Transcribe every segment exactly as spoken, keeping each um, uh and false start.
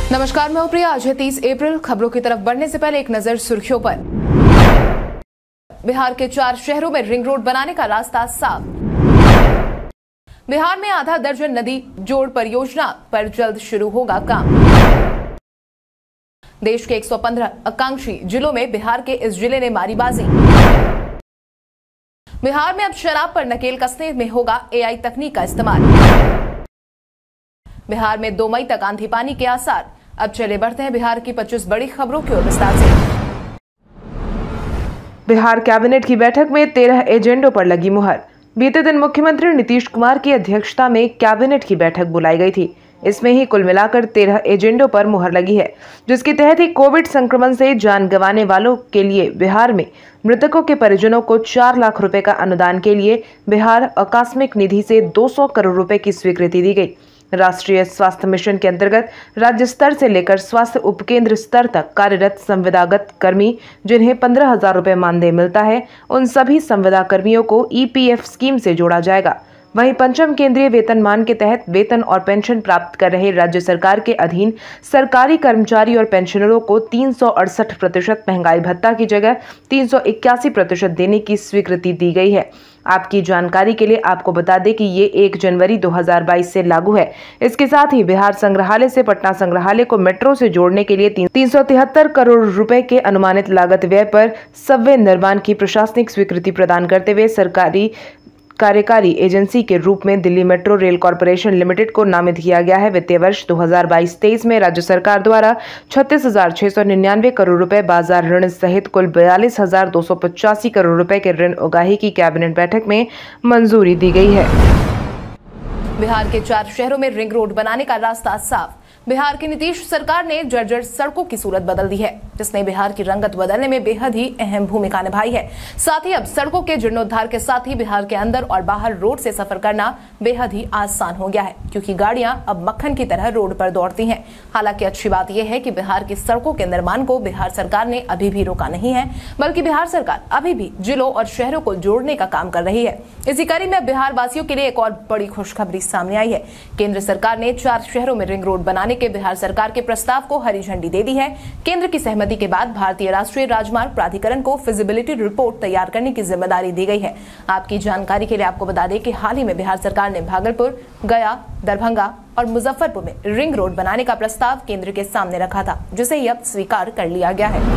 नमस्कार, मैं हूं प्रिया। आज है तीस अप्रैल। खबरों की तरफ बढ़ने से पहले एक नजर सुर्खियों पर। बिहार के चार शहरों में रिंग रोड बनाने का रास्ता साफ। बिहार में आधा दर्जन नदी जोड़ परियोजना पर जल्द शुरू होगा काम। देश के एक सौ पंद्रह आकांक्षी जिलों में बिहार के इस जिले ने मारी बाजी। बिहार में अब शराब पर नकेल कसने में होगा एआई तकनीक का इस्तेमाल। बिहार में दो मई तक आंधी पानी के आसार। अब चले बढ़ते हैं बिहार की पच्चीस बड़ी खबरों की ओर विस्तार से। बिहार कैबिनेट की बैठक में तेरह एजेंडों पर लगी मुहर। बीते दिन मुख्यमंत्री नीतीश कुमार की अध्यक्षता में कैबिनेट की बैठक बुलाई गई थी। इसमें ही कुल मिलाकर तेरह एजेंडों पर मुहर लगी है, जिसके तहत ही कोविड संक्रमण से जान गंवाने वालों के लिए बिहार में मृतकों के परिजनों को चार लाख रुपए का अनुदान के लिए बिहार आकस्मिक निधि से दो सौ करोड़ रुपए की स्वीकृति दी गई। राष्ट्रीय स्वास्थ्य मिशन के अंतर्गत राज्य स्तर से लेकर स्वास्थ्य उपकेंद्र स्तर तक कार्यरत संविदागत कर्मी जिन्हें पंद्रह हजार रुपए मानदेय मिलता है, उन सभी संविदा कर्मियों को ईपीएफ स्कीम से जोड़ा जाएगा। वहीं पंचम केंद्रीय वेतनमान के तहत वेतन और पेंशन प्राप्त कर रहे राज्य सरकार के अधीन सरकारी कर्मचारी और पेंशनरों को तीन सौ अड़सठ प्रतिशत महंगाई भत्ता की जगह तीन सौ इक्यासी प्रतिशत देने की स्वीकृति दी गई है। आपकी जानकारी के लिए आपको बता दें कि ये एक जनवरी दो हज़ार बाईस से लागू है। इसके साथ ही बिहार संग्रहालय से पटना संग्रहालय को मेट्रो से जोड़ने के लिए तीन सौ तिहत्तर करोड़ रुपए के अनुमानित लागत व्यय पर सबवे निर्माण की प्रशासनिक स्वीकृति प्रदान करते हुए सरकारी कार्यकारी एजेंसी के रूप में Delhi metro rail corporation limited को नामित किया गया है। वित्तीय वर्ष दो हज़ार बाईस तेईस में राज्य सरकार द्वारा छत्तीस हजार छह सौ निन्यानवे करोड़ रुपए बाजार ऋण सहित कुल बयालीस हजार दो सौ पचासी करोड़ रुपए के ऋण उगाही की कैबिनेट बैठक में मंजूरी दी गई है। बिहार के चार शहरों में रिंग रोड बनाने का रास्ता साफ। बिहार की नीतीश सरकार ने जर्जर सड़कों की सूरत बदल दी है, जिसने बिहार की रंगत बदलने में बेहद ही अहम भूमिका निभाई है। साथ ही अब सड़कों के जीर्णोद्धार के साथ ही बिहार के अंदर और बाहर रोड से सफर करना बेहद ही आसान हो गया है, क्योंकि गाड़ियां अब मक्खन की तरह रोड पर दौड़ती हैं। हालांकि अच्छी बात यह है कि बिहार की सड़कों के निर्माण को बिहार सरकार ने अभी भी रोका नहीं है, बल्कि बिहार सरकार अभी भी जिलों और शहरों को जोड़ने का काम कर रही है। इसी कड़ी में बिहार वासियों के लिए एक और बड़ी खुशखबरी सामने आई है। केंद्र सरकार ने चार शहरों में रिंग रोड बनाने के बिहार सरकार के प्रस्ताव को हरी झंडी दे दी है। केंद्र की सहमति के बाद भारतीय राष्ट्रीय राजमार्ग प्राधिकरण को फिजिबिलिटी रिपोर्ट तैयार करने की जिम्मेदारी दी गई है। आपकी जानकारी के लिए आपको बता दें कि हाल ही में बिहार सरकार ने भागलपुर, गया, दरभंगा और मुजफ्फरपुर में रिंग रोड बनाने का प्रस्ताव केंद्र के सामने रखा था, जिसे अब स्वीकार कर लिया गया है।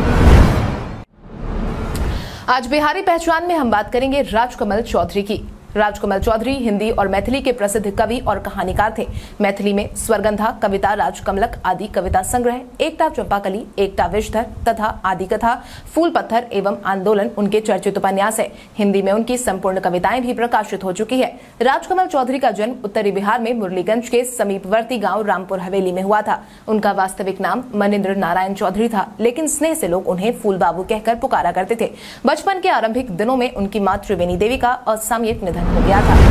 आज बिहारी पहचान में हम बात करेंगे राजकमल चौधरी की। राजकमल चौधरी हिंदी और मैथिली के प्रसिद्ध कवि और कहानीकार थे। मैथिली में स्वरगंधा, कविता राजकमलक आदि कविता संग्रह, एकता चंपाकली, एकता विषधर तथा आदि कथा, फूल पत्थर एवं आंदोलन उनके चर्चित उपन्यास है। हिंदी में उनकी संपूर्ण कविताएं भी प्रकाशित हो चुकी है। राजकमल चौधरी का जन्म उत्तरी बिहार में मुरलीगंज के समीपवर्ती गांव रामपुर हवेली में हुआ था। उनका वास्तविक नाम मनिंद्र नारायण चौधरी था, लेकिन स्नेह से लोग उन्हें फूल बाबू कहकर पुकारा करते थे। बचपन के आरंभिक दिनों में उनकी मां त्रिवेणी देवी का असामयिक निधन हो गया था।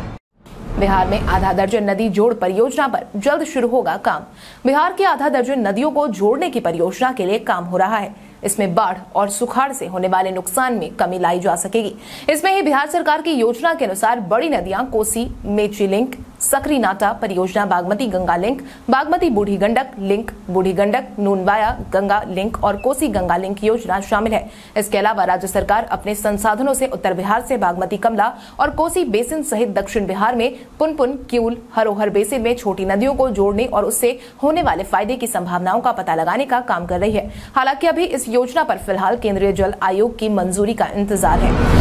बिहार में आधा दर्जन नदी जोड़ परियोजना पर जल्द शुरू होगा काम। बिहार की आधा दर्जन नदियों को जोड़ने की परियोजना के लिए काम हो रहा है। इसमें बाढ़ और सुखाड़ से होने वाले नुकसान में कमी लाई जा सकेगी। इसमें ही बिहार सरकार की योजना के अनुसार बड़ी नदियां कोसी मेची लिंक, सकरी नाटा परियोजना, बागमती गंगा लिंक, बागमती बूढ़ी गंडक लिंक, बूढ़ी गंडक नूनवाया गंगा लिंक और कोसी गंगा लिंक योजना शामिल है। इसके अलावा राज्य सरकार अपने संसाधनों से उत्तर बिहार से बागमती कमला और कोसी बेसिन सहित दक्षिण बिहार में पुनपुन, क्यूल, हरोहर बेसिन में छोटी नदियों को जोड़ने और उससे होने वाले फायदे की संभावनाओं का पता लगाने का काम कर रही है। हालांकि अभी इस योजना पर फिलहाल केंद्रीय जल आयोग की मंजूरी का इंतजार है।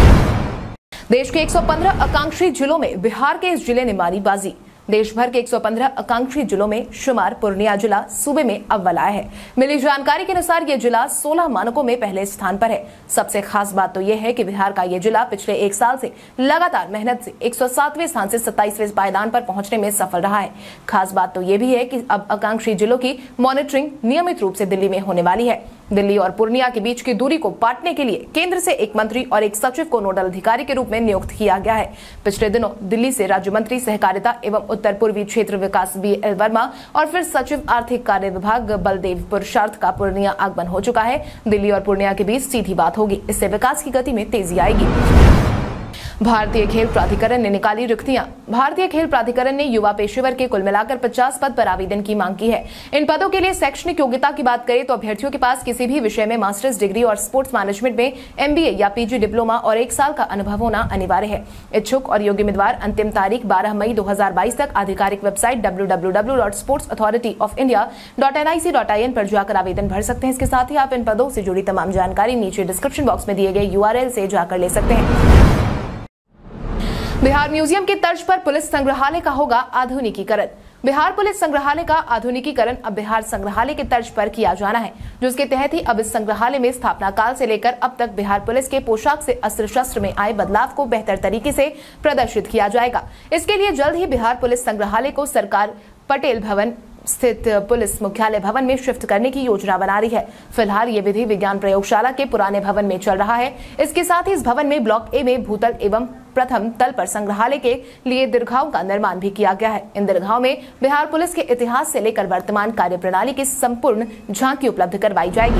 देश के एक सौ पंद्रह आकांक्षी जिलों में बिहार के इस जिले ने मारी बाजी। देश भर के एक सौ पंद्रह आकांक्षी जिलों में शुमार पूर्णिया जिला सूबे में अव्वल आया है। मिली जानकारी के अनुसार यह जिला सोलह मानकों में पहले स्थान पर है। सबसे खास बात तो यह है कि बिहार का यह जिला पिछले एक साल से लगातार मेहनत से एक सौ सातवें स्थान से सत्ताईसवें पायदान पर पहुंचने में सफल रहा है। खास बात तो यह भी है कि अब आकांक्षी जिलों की मॉनिटरिंग नियमित रूप से दिल्ली में होने वाली है। दिल्ली और पूर्णिया के बीच की दूरी को पाटने के लिए केंद्र से एक मंत्री और एक सचिव को नोडल अधिकारी के रूप में नियुक्त किया गया है। पिछले दिनों दिल्ली से राज्य मंत्री सहकारिता एवं उत्तर पूर्वी क्षेत्र विकास बी एल वर्मा और फिर सचिव आर्थिक कार्य विभाग बलदेव पुरुषार्थ का पूर्णिया आगमन हो चुका है। दिल्ली और पूर्णिया के बीच सीधी बात होगी। इससे विकास की गति में तेजी आएगी। भारतीय खेल प्राधिकरण ने निकाली रिक्तियां। भारतीय खेल प्राधिकरण ने युवा पेशेवर के कुल मिलाकर पचास पद पर आवेदन की मांग की है। इन पदों के लिए शैक्षणिक योग्यता की बात करें तो अभ्यर्थियों के पास किसी भी विषय में मास्टर्स डिग्री और स्पोर्ट्स मैनेजमेंट में एमबीए या पीजी डिप्लोमा और एक साल का अनुभव होना अनिवार्य है। इच्छुक और योग्य उम्मीदवार अंतिम तारीख बारह मई दो हजार बाईस तक आधिकारिक website W W W dot sports authority of India dot N I C dot I N पर जाकर आवेदन भर सकते हैं। इसके साथ ही आप इन पदों से जुड़ी तमाम जानकारी नीचे डिस्क्रिप्शन बॉक्स में दिए गए यू आर एल से जाकर ले सकते हैं। बिहार म्यूजियम की तर्ज पर पुलिस संग्रहालय का होगा आधुनिकीकरण। बिहार पुलिस संग्रहालय का आधुनिकीकरण अब बिहार संग्रहालय के तर्ज पर किया जाना है, जिसके तहत ही अब इस संग्रहालय में स्थापना काल से लेकर अब तक बिहार पुलिस के पोशाक से अस्त्र शस्त्र में आए बदलाव को बेहतर तरीके से प्रदर्शित किया जाएगा। इसके लिए जल्द ही बिहार पुलिस संग्रहालय को सरकार पटेल भवन स्थित पुलिस मुख्यालय भवन में शिफ्ट करने की योजना बना रही है। फिलहाल ये विधि विज्ञान प्रयोगशाला के पुराने भवन में चल रहा है। इसके साथ ही इस भवन में ब्लॉक ए में भूतल एवं प्रथम तल पर संग्रहालय के लिए दीर्घाओं का निर्माण भी किया गया है। इन दीर्घाओं में बिहार पुलिस के इतिहास से लेकर वर्तमान कार्यप्रणाली की संपूर्ण झांकी उपलब्ध करवाई जाएगी।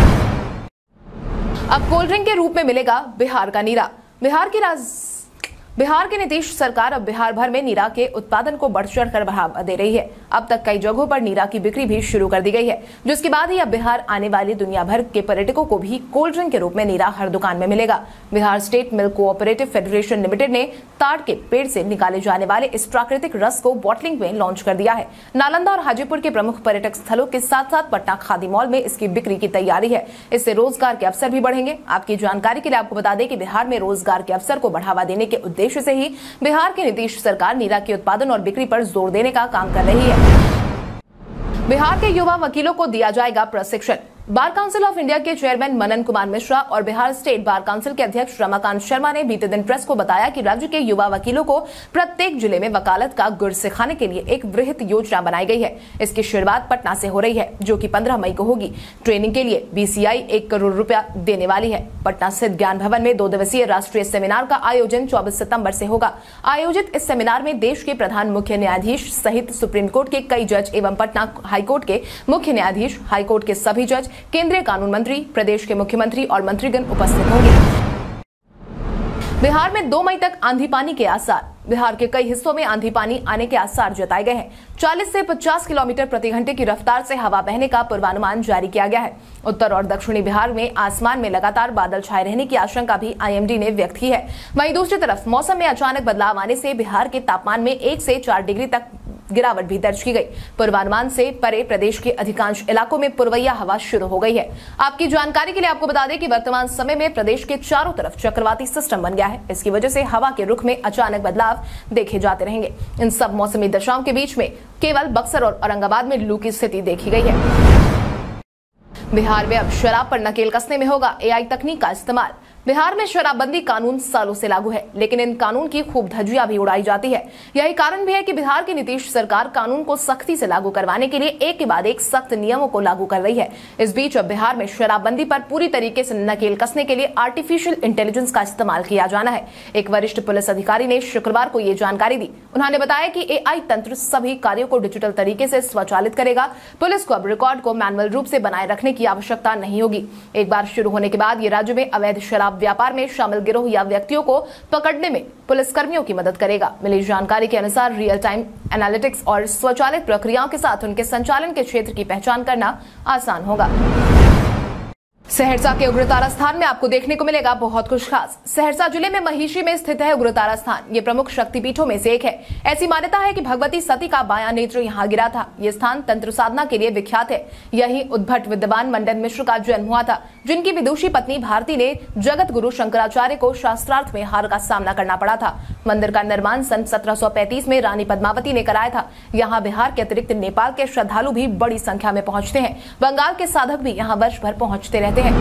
अब कोल्ड ड्रिंक के रूप में मिलेगा बिहार का नीरा। बिहार की राज बिहार की नीतीश सरकार अब बिहार भर में नीरा के उत्पादन को बढ़ चढ़ कर बढ़ावा दे रही है। अब तक कई जगहों पर नीरा की बिक्री भी शुरू कर दी गई है, जिसके बाद ही अब बिहार आने वाले दुनिया भर के पर्यटकों को भी कोल्ड ड्रिंक के रूप में नीरा हर दुकान में मिलेगा। Bihar state milk cooperative federation limited ने ताड़ के पेड़ से निकाले जाने वाले इस प्राकृतिक रस को बॉटलिंग में लॉन्च कर दिया है। नालंदा और हाजीपुर के प्रमुख पर्यटक स्थलों के साथ साथ पटना खादी मॉल में इसकी बिक्री की तैयारी है। इससे रोजगार के अवसर भी बढ़ेंगे। आपकी जानकारी के लिए आपको बता दें कि बिहार में रोजगार के अवसर को बढ़ावा देने के उद्देश्य से ही बिहार की नीतीश सरकार नीरा के उत्पादन और बिक्री पर जोर देने का काम कर रही है। बिहार के युवा वकीलों को दिया जाएगा प्रशिक्षण। बार काउंसिल ऑफ इंडिया के चेयरमैन मनन कुमार मिश्रा और बिहार स्टेट बार काउंसिल के अध्यक्ष रमाकांत शर्मा ने बीते दिन प्रेस को बताया कि राज्य के युवा वकीलों को प्रत्येक जिले में वकालत का गुर सिखाने के लिए एक वृहत योजना बनाई गई है। इसकी शुरुआत पटना से हो रही है, जो कि पंद्रह मई को होगी। ट्रेनिंग के लिए बीसीआई एक करोड़ रुपया देने वाली है। पटना स्थित ज्ञान भवन में दो दिवसीय राष्ट्रीय सेमिनार का आयोजन चौबीस सितम्बर से होगा। आयोजित इस सेमिनार में देश के प्रधान मुख्य न्यायाधीश सहित सुप्रीम कोर्ट के कई जज एवं पटना हाईकोर्ट के मुख्य न्यायाधीश, हाईकोर्ट के सभी जज, केंद्रीय कानून मंत्री, प्रदेश के मुख्यमंत्री और मंत्रीगण उपस्थित होंगे। बिहार में दो मई तक आंधी पानी के आसार। बिहार के कई हिस्सों में आंधी पानी आने के आसार जताए गए हैं। चालीस से पचास किलोमीटर प्रति घंटे की रफ्तार से हवा बहने का पूर्वानुमान जारी किया गया है। उत्तर और दक्षिणी बिहार में आसमान में लगातार बादल छाए रहने की आशंका भी आई एम डी ने व्यक्त की है। वहीं दूसरी तरफ मौसम में अचानक बदलाव आने से बिहार के तापमान में एक से चार डिग्री तक गिरावट भी दर्ज की गई। पूर्वानुमान से परे प्रदेश के अधिकांश इलाकों में पुरवैया हवा शुरू हो गई है। आपकी जानकारी के लिए आपको बता दें कि वर्तमान समय में प्रदेश के चारों तरफ चक्रवाती सिस्टम बन गया है। इसकी वजह से हवा के रुख में अचानक बदलाव देखे जाते रहेंगे। इन सब मौसमी दशाओं के बीच में केवल बक्सर और औरंगाबाद में लू की स्थिति देखी गई है। बिहार में अब शराब पर नकेल कसने में होगा एआई तकनीक का इस्तेमाल। बिहार में शराबबंदी कानून सालों से लागू है, लेकिन इन कानून की खूब धज्जियां भी उड़ाई जाती है। यही कारण भी है कि बिहार की नीतीश सरकार कानून को सख्ती से लागू करवाने के लिए एक के बाद एक सख्त नियमों को लागू कर रही है। इस बीच अब बिहार में शराबबंदी पर पूरी तरीके से नकेल कसने के लिए आर्टिफिशियल इंटेलिजेंस का इस्तेमाल किया जाना है। एक वरिष्ठ पुलिस अधिकारी ने शुक्रवार को ये जानकारी दी। उन्होंने बताया कि एआई तंत्र सभी कार्यों को डिजिटल तरीके से स्वचालित करेगा। पुलिस को अब रिकॉर्ड को मैनुअल रूप से बनाए रखने की आवश्यकता नहीं होगी। एक बार शुरू होने के बाद ये राज्य में अवैध शराब व्यापार में शामिल गिरोह या व्यक्तियों को पकड़ने में पुलिसकर्मियों की मदद करेगा। मिली जानकारी के अनुसार रियल टाइम एनालिटिक्स और स्वचालित प्रक्रियाओं के साथ उनके संचालन के क्षेत्र की पहचान करना आसान होगा। सहरसा के उग्रतारा स्थान में आपको देखने को मिलेगा बहुत कुछ खास। सहरसा जिले में महिषी में स्थित है उग्रतारा स्थान। ये प्रमुख शक्तिपीठों में से एक है। ऐसी मान्यता है कि भगवती सती का बायां नेत्र यहाँ गिरा था। ये स्थान तंत्र साधना के लिए विख्यात है। यही उद्भट विद्वान मंडन मिश्र का जन्म हुआ था, जिनकी विदुषी पत्नी भारती ने जगत गुरु शंकराचार्य को शास्त्रार्थ में हार का सामना करना पड़ा था। मंदिर का निर्माण सन सत्रह सौ पैंतीस में रानी पद्मावती ने कराया था। यहाँ बिहार के अतिरिक्त नेपाल के श्रद्धालु भी बड़ी संख्या में पहुंचते हैं। बंगाल के साधक भी यहाँ वर्ष भर पहुंचते रहते हैं।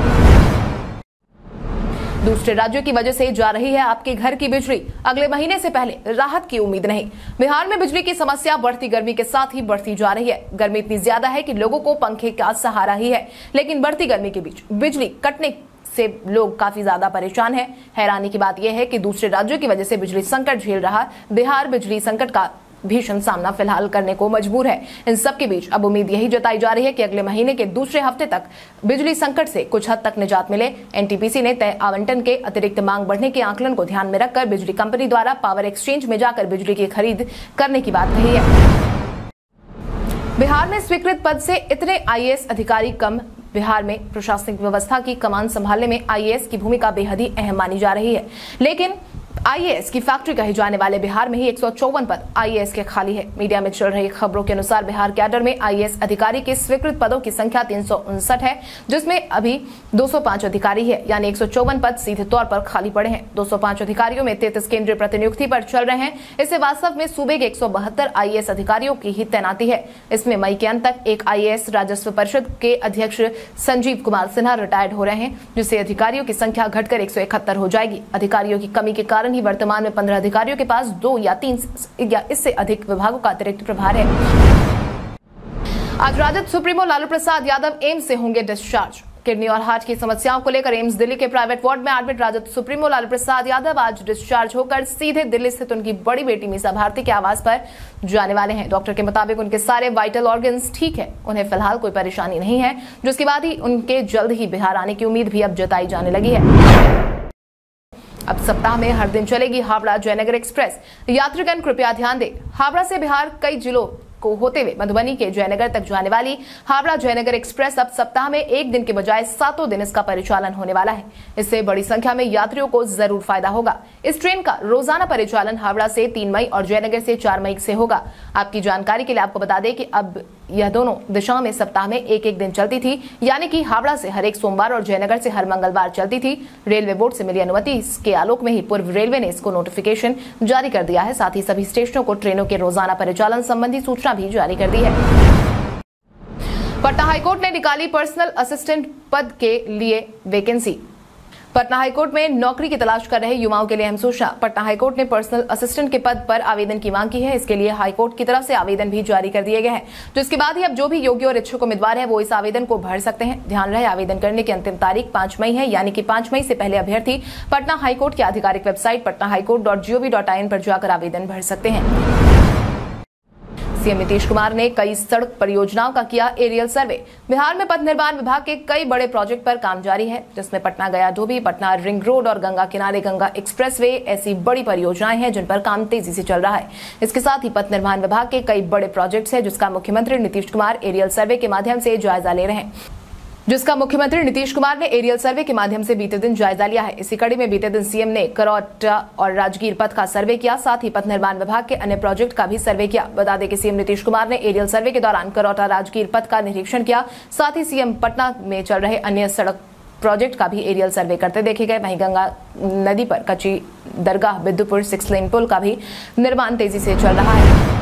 दूसरे राज्यों की वजह से जा रही है आपके घर की बिजली। अगले महीने से पहले राहत की उम्मीद नहीं। बिहार में बिजली की समस्या बढ़ती गर्मी के साथ ही बढ़ती जा रही है। गर्मी इतनी ज्यादा है कि लोगों को पंखे का सहारा ही है, लेकिन बढ़ती गर्मी के बीच बिजली कटने से लोग काफी ज्यादा परेशान हैं। हैरानी की बात यह है कि दूसरे राज्यों की वजह से बिजली संकट झेल रहा बिहार बिजली संकट का भीषण सामना फिलहाल करने को मजबूर है। इन सब के बीच अब उम्मीद यही जताई जा रही है कि अगले महीने के दूसरे हफ्ते तक बिजली संकट से कुछ हद तक निजात मिले। एनटीपीसी ने तय आवंटन के अतिरिक्त मांग बढ़ने के आकलन को ध्यान में रखकर बिजली कंपनी द्वारा पावर एक्सचेंज में जाकर बिजली की खरीद करने की बात कही है। बिहार में स्वीकृत पद से इतने आईएएस अधिकारी कम। बिहार में प्रशासनिक व्यवस्था की कमान संभालने में आईएएस की भूमिका बेहद ही अहम मानी जा रही है, लेकिन आईएएस की फैक्ट्री कहे जाने वाले बिहार में ही एक सौ चौवन पद आईएएस के खाली है। मीडिया में चल रही खबरों के अनुसार बिहार कैडर में आईएएस अधिकारी के स्वीकृत पदों की संख्या तीन सौ उनसठ है, जिसमें अभी दो सौ पाँच अधिकारी है, यानी एक सौ चौवन पद सीधे तौर पर खाली पड़े हैं। दो सौ पाँच अधिकारियों में तैंतीस केंद्रीय प्रतिनियुक्ति पर चल रहे हैं। इससे वास्तव में सूबे के एक सौ बहत्तर आईएएस अधिकारियों की ही तैनाती है। इसमें मई के अंत तक एक आईएएस राजस्व परिषद के अध्यक्ष संजीव कुमार सिन्हा रिटायर्ड हो रहे हैं, जिससे अधिकारियों की संख्या घटकर एक सौ इकहत्तर हो जाएगी। अधिकारियों की कमी के कारण ही वर्तमान में पंद्रह अधिकारियों के पास दो या तीन या इससे अधिक विभागों का अतिरिक्त प्रभार है। आज राजद सुप्रीमो लालू प्रसाद यादव एम्स से होंगे डिस्चार्ज। किडनी और हार्ट की समस्याओं को लेकर एम्स दिल्ली के प्राइवेट वार्ड में एडमिट राजद सुप्रीमो लालू प्रसाद यादव आज डिस्चार्ज होकर सीधे दिल्ली स्थित उनकी बड़ी बेटी मीसा भारती के आवास पर जाने वाले हैं। डॉक्टर के मुताबिक उनके सारे वाइटल ऑर्गन्स ठीक है, उन्हें फिलहाल कोई परेशानी नहीं है, जिसके बाद ही उनके जल्द ही बिहार आने की उम्मीद भी अब जताई जाने लगी है। अब सप्ताह में हर दिन चलेगी हावड़ा जयनगर एक्सप्रेस। यात्रीगण कृपया ध्यान दें, हावड़ा से बिहार कई जिलों को होते हुए मधुबनी के जयनगर तक जाने वाली हावड़ा जयनगर एक्सप्रेस अब सप्ताह में एक दिन के बजाय सातों दिन इसका परिचालन होने वाला है। इससे बड़ी संख्या में यात्रियों को जरूर फायदा होगा। इस ट्रेन का रोजाना परिचालन हावड़ा से तीन मई और जयनगर से चार मई से होगा। आपकी जानकारी के लिए आपको बता दें कि अब यह दोनों दिशाओं में सप्ताह में एक एक दिन चलती थी, यानी कि हावड़ा से हर एक सोमवार और जयनगर से हर मंगलवार चलती थी। रेलवे बोर्ड से मिली अनुमति के आलोक में ही पूर्व रेलवे ने इसको नोटिफिकेशन जारी कर दिया है। साथ ही सभी स्टेशनों को ट्रेनों के रोजाना परिचालन संबंधी सूचना भी जारी कर दी है। पटना हाईकोर्ट ने निकाली पर्सनल असिस्टेंट पद के लिए वैकेंसी। पटना हाईकोर्ट में नौकरी की तलाश कर रहे युवाओं के लिए अहम सूचना। पटना हाईकोर्ट ने पर्सनल असिस्टेंट के पद पर आवेदन की मांग की है। इसके लिए हाईकोर्ट की तरफ से आवेदन भी जारी कर दिए गए हैं, जिसके बाद ही अब जो भी योग्य और इच्छुक उम्मीदवार है वो इस आवेदन को भर सकते हैं। ध्यान रहे, आवेदन करने की अंतिम तारीख पांच मई है, यानी कि पांच मई से पहले अभ्यर्थी पटना हाईकोर्ट की आधिकारिक website Patna high court dot G O V dot I N पर जाकर आवेदन भर सकते हैं। सीएम नीतीश कुमार ने कई सड़क परियोजनाओं का किया एरियल सर्वे। बिहार में पथ निर्माण विभाग के कई बड़े प्रोजेक्ट पर काम जारी है, जिसमें पटना गया धोबी, पटना रिंग रोड और गंगा किनारे गंगा एक्सप्रेसवे ऐसी बड़ी परियोजनाएं हैं जिन पर काम तेजी से चल रहा है। इसके साथ ही पथ निर्माण विभाग के कई बड़े प्रोजेक्ट्स हैं, जिसका मुख्यमंत्री नीतीश कुमार एरियल सर्वे के माध्यम से जायजा ले रहे हैं जिसका मुख्यमंत्री नीतीश कुमार ने एरियल सर्वे के माध्यम से बीते दिन जायजा लिया है। इसी कड़ी में बीते दिन सीएम ने करौटा और राजगीर पथ का सर्वे किया, साथ ही पथ निर्माण विभाग के अन्य प्रोजेक्ट का भी सर्वे किया। बता दें कि सीएम नीतीश कुमार ने एरियल सर्वे के दौरान करौटा राजगीर पथ का निरीक्षण किया। साथ ही सीएम पटना में चल रहे अन्य सड़क प्रोजेक्ट का भी एरियल सर्वे करते देखे गए। वहीं गंगा नदी पर कच्ची दरगाह बिद्दुपुर सिक्स लेन पुल का भी निर्माण तेजी से चल रहा है।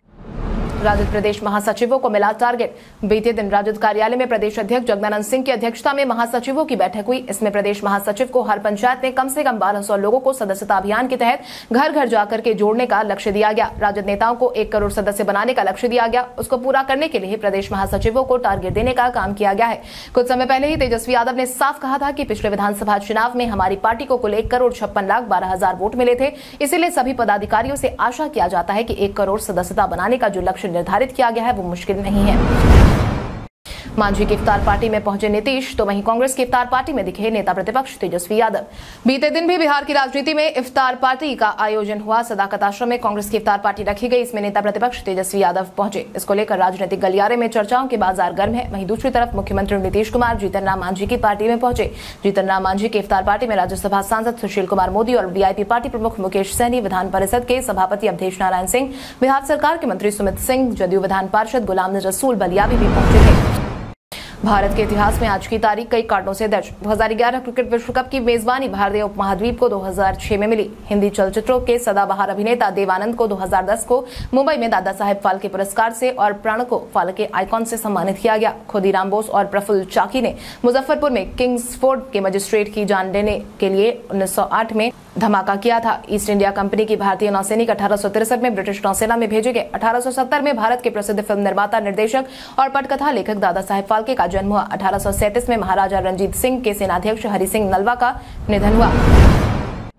राजद प्रदेश महासचिवों को मिला टारगेट। बीते दिन राजद कार्यालय में प्रदेश अध्यक्ष जगदानंद सिंह की अध्यक्षता में महासचिवों की बैठक हुई। इसमें प्रदेश महासचिव को हर पंचायत में कम से कम बारह सौ लोगों को सदस्यता अभियान के तहत घर घर जाकर के जोड़ने का लक्ष्य दिया गया। राजद नेताओं को एक करोड़ सदस्य बनाने का लक्ष्य दिया गया। उसको पूरा करने के लिए प्रदेश महासचिवों को टारगेट देने का काम किया गया है। कुछ समय पहले ही तेजस्वी यादव ने साफ कहा था कि पिछले विधानसभा चुनाव में हमारी पार्टी को कुल एक करोड़ छप्पन लाख बारह हजार वोट मिले थे। इसीलिए सभी पदाधिकारियों से आशा किया जाता है कि एक करोड़ सदस्यता बनाने का जो लक्ष्य निर्धारित किया गया है वो मुश्किल नहीं है। मांझी की इफ्तार पार्टी में पहुंचे नीतीश, तो वहीं कांग्रेस की इफ्तार पार्टी में दिखे नेता प्रतिपक्ष तेजस्वी यादव। बीते दिन भी बिहार की राजनीति में इफ्तार पार्टी का आयोजन हुआ। सदाकत आश्रम में कांग्रेस की इफ्तार पार्टी रखी गई। इसमें नेता प्रतिपक्ष तेजस्वी यादव पहुंचे। इसको लेकर राजनीतिक गलियारे में चर्चाओं के बाजार गर्म है। वहीं दूसरी तरफ मुख्यमंत्री नीतीश कुमार जीतन राम मांझी की पार्टी में पहुंचे। जीतन राम मांझी की इफ्तार पार्टी में राज्यसभा सांसद सुशील कुमार मोदी और वीआईपी पार्टी प्रमुख मुकेश सहनी, विधान परिषद के सभापति अवधेश नारायण सिंह, बिहार सरकार के मंत्री सुमित सिंह, जदयू विधान पार्षद गुलाम रसूल बलियावी भी पहुंचे थे। भारत के इतिहास में आज की तारीख कई कारणों से दर्ज। दो हज़ार ग्यारह क्रिकेट विश्व कप की मेजबानी भारतीय उपमहाद्वीप को दो हज़ार छह में मिली। हिंदी चलचित्रों के सदाबहार अभिनेता देवानंद को दो हज़ार दस को मुंबई में दादा साहेब फाल्के पुरस्कार से और प्रण को फाल्के आइकॉन से सम्मानित किया गया। खुदीराम बोस और प्रफुल्ल चाकी ने मुजफ्फरपुर में किंग्सफोर्ड के मजिस्ट्रेट की जान लेने के लिए उन्नीस सौ आठ में धमाका किया था। ईस्ट इंडिया कंपनी की भारतीय नौसैनिक अठारह सौ तिरसठ में ब्रिटिश नौसेना में भेजे गए। अठारह सौ सत्तर में भारत के प्रसिद्ध फिल्म निर्माता, निर्देशक और पटकथा लेखक दादा साहेब फाल्के का जन्म हुआ। अठारह सौ सैंतीस में महाराजा रणजीत सिंह के सेनाध्यक्ष हरि सिंह नलवा का निधन हुआ।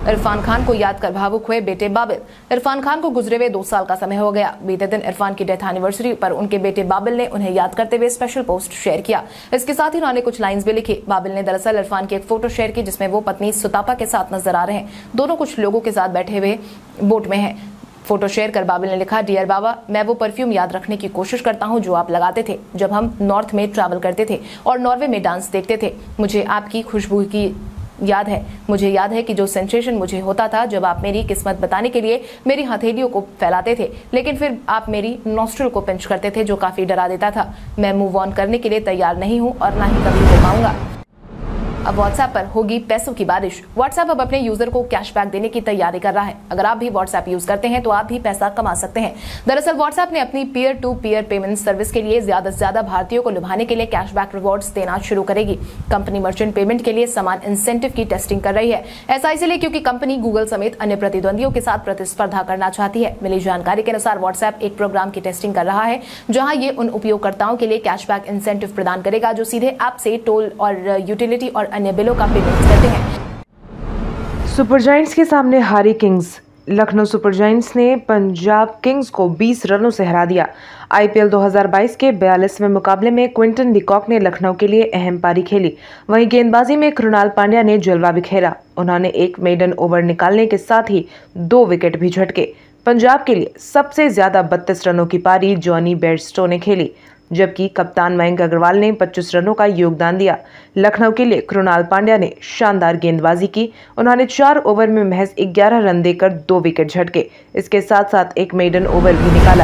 इरफान खान को याद कर भावुक हुए बेटे बाबिल। इरफान खान को गुजरे हुए दो साल का समय हो गया। बीते दिन इरफान की डेथ एनिवर्सरी पर उनके बेटे बाबिल ने उन्हें याद करते हुए स्पेशल पोस्ट शेयर किया। इसके साथ ही उन्होंने कुछ लाइंस भी लिखी। बाबिल ने दरअसल इरफान की एक फोटो शेयर की जिसमें वो पत्नी सुतापा के साथ नजर आ रहे हैं। दोनों कुछ लोगों के साथ बैठे हुए बोट में हैं। फोटो शेयर कर बाबिल ने लिखा, डियर बाबा, मैं वो परफ्यूम याद रखने की कोशिश करता हूँ जो आप लगाते थे जब हम नॉर्थ में ट्रैवल करते थे और नॉर्वे में डांस देखते थे। मुझे आपकी खुशबू की याद है। मुझे याद है कि जो सेंसेशन मुझे होता था जब आप मेरी किस्मत बताने के लिए मेरी हथेलियों को फैलाते थे, लेकिन फिर आप मेरी नॉस्ट्रल को पिंच करते थे जो काफी डरा देता था। मैं मूव ऑन करने के लिए तैयार नहीं हूँ और ना ही कभी हो पाऊंगा। अब व्हाट्सएप पर होगी पैसों की बारिश। व्हाट्सएप अब अपने यूजर को कैशबैक देने की तैयारी कर रहा है। अगर आप भी व्हाट्सएप यूज करते हैं तो आप भी पैसा कमा सकते हैं। दरअसल व्हाट्सएप ने अपनी peer to peer payment service के लिए ज्यादा से ज्यादा भारतीयों को लुभाने के लिए कैशबैक रिवॉर्ड्स देना शुरू करेगी। कंपनी मर्चेंट पेमेंट के लिए समान इंसेंटिव की टेस्टिंग कर रही है। ऐसा इसलिए क्योंकि कंपनी गूगल समेत अन्य प्रतिद्वंदियों के साथ प्रतिस्पर्धा करना चाहती है। मिली जानकारी के अनुसार व्हाट्सएप एक प्रोग्राम की टेस्टिंग कर रहा है जहां ये उन उपयोगकर्ताओं के लिए कैशबैक इंसेंटिव प्रदान करेगा जो सीधे ऐप से टोल और यूटिलिटी और अन्य बिलों का पेमेंट करते हैं। सुपर जायंट्स के सामने हारी किंग्स। लखनऊ सुपर जायंट्स ने पंजाब किंग्स को बीस रनों से हरा दिया। आईपीएल दो हज़ार बाईस के बयालीसवें मुकाबले में क्विंटन डिकॉक ने लखनऊ के लिए अहम पारी खेली। वहीं गेंदबाजी में कृणाल पांड्या ने जलवा बिखेरा। उन्होंने एक मेडन ओवर निकालने के साथ ही दो विकेट भी झटके। पंजाब के लिए सबसे ज्यादा बत्तीस रनों की पारी जॉनी बेयरस्टो ने खेली, जबकि कप्तान मयंक अग्रवाल ने पच्चीस रनों का योगदान दिया। लखनऊ के लिए कृणाल पांड्या ने शानदार गेंदबाजी की। उन्होंने चार ओवर में महज ग्यारह रन देकर दो विकेट झटके। इसके साथ साथ एक मेडन ओवर भी निकाला।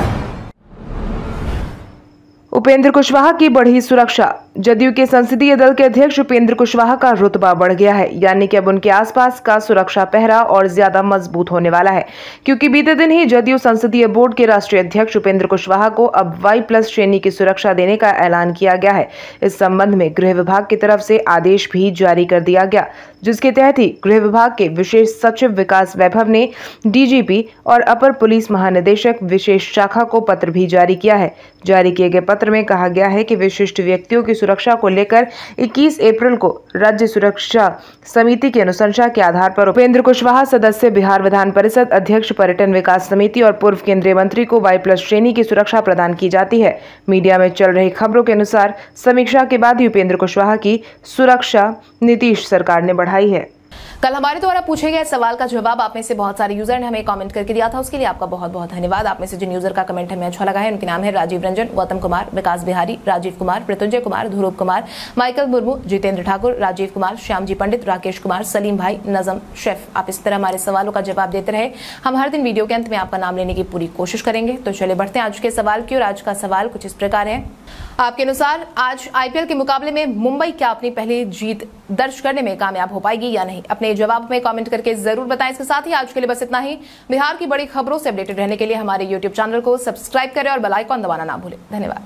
उपेंद्र कुशवाहा की बढ़ी सुरक्षा। जदयू के संसदीय दल के अध्यक्ष उपेंद्र कुशवाहा का रुतबा बढ़ गया है, यानी कि अब उनके आसपास का सुरक्षा पहरा और ज्यादा मजबूत होने वाला है, क्योंकि बीते दिन ही जदयू संसदीय बोर्ड के राष्ट्रीय अध्यक्ष उपेंद्र कुशवाहा को अब वाई प्लस श्रेणी की सुरक्षा देने का ऐलान किया गया है। इस संबंध में गृह विभाग की तरफ से आदेश भी जारी कर दिया गया, जिसके तहत ही गृह विभाग के विशेष सचिव विकास वैभव ने डीजीपी और अपर पुलिस महानिदेशक विशेष शाखा को पत्र भी जारी किया है। जारी किए गए पत्र में कहा गया है कि विशिष्ट व्यक्तियों की सुरक्षा को लेकर इक्कीस अप्रैल को राज्य सुरक्षा समिति की अनुशंसा के आधार पर उपेंद्र कुशवाहा सदस्य बिहार विधान परिषद अध्यक्ष पर्यटन विकास समिति और पूर्व केंद्रीय मंत्री को वाई प्लस श्रेणी की सुरक्षा प्रदान की जाती है। मीडिया में चल रही खबरों के अनुसार समीक्षा के बाद ही उपेंद्र कुशवाहा की सुरक्षा नीतीश सरकार ने बढ़ाई है। कल हमारे द्वारा पूछे गए सवाल का जवाब आप में से बहुत सारे यूजर ने हमें कमेंट करके दिया था, उसके लिए आपका बहुत बहुत धन्यवाद। आप में से जिन यूजर का कमेंट हमें अच्छा लगा है उनके नाम है राजीव रंजन, गौतम कुमार, विकास बिहारी, राजीव कुमार, मृत्युंजय कुमार, ध्रुव कुमार, माइकल मुर्मू, जितेंद्र ठाकुर, राजीव कुमार, श्यामजी पंडित, राकेश कुमार, सलीम भाई, नजम शेफ। आप इस तरह हमारे सवालों का जवाब देते रहे। हम हर दिन वीडियो के अंत में आपका नाम लेने की पूरी कोशिश करेंगे। तो चले बढ़ते हैं आज के सवाल की ओर। आज का सवाल कुछ इस प्रकार है, आपके अनुसार आज आईपीएल के मुकाबले में मुंबई क्या अपनी पहली जीत दर्ज करने में कामयाब हो पाएगी या नहीं? अपने जवाब में कमेंट करके जरूर बताएं। इसके साथ ही आज के लिए बस इतना ही। बिहार की बड़ी खबरों से अपडेटेड रहने के लिए हमारे यूट्यूब चैनल को सब्सक्राइब करें और बेल आइकन दबाना ना भूलें। धन्यवाद।